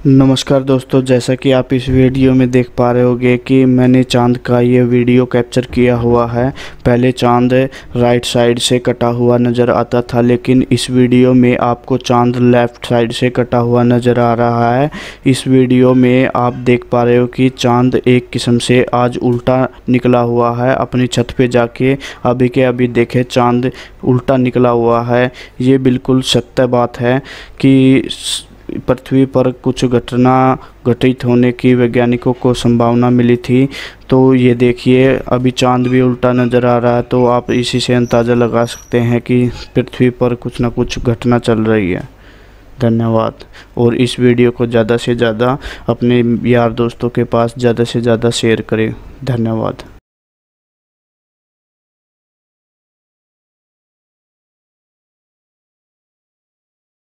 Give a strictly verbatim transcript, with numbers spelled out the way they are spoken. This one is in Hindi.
नमस्कार दोस्तों, जैसा कि आप इस वीडियो में देख पा रहे होंगे कि मैंने चांद का ये वीडियो कैप्चर किया हुआ है। पहले चांद राइट साइड से कटा हुआ नज़र आता था, लेकिन इस वीडियो में आपको चांद लेफ़्ट साइड से कटा हुआ नज़र आ रहा है। इस वीडियो में आप देख पा रहे हो कि चांद एक किस्म से आज उल्टा निकला हुआ है। अपनी छत पे जाके अभी के अभी देखे चांद उल्टा निकला हुआ है। ये बिल्कुल सत्य बात है कि पृथ्वी पर कुछ घटना घटित होने की वैज्ञानिकों को संभावना मिली थी। तो ये देखिए, अभी चांद भी उल्टा नज़र आ रहा है। तो आप इसी से अंदाज़ा लगा सकते हैं कि पृथ्वी पर कुछ ना कुछ घटना चल रही है। धन्यवाद। और इस वीडियो को ज़्यादा से ज़्यादा अपने यार दोस्तों के पास ज़्यादा से ज़्यादा शेयर करें। धन्यवाद।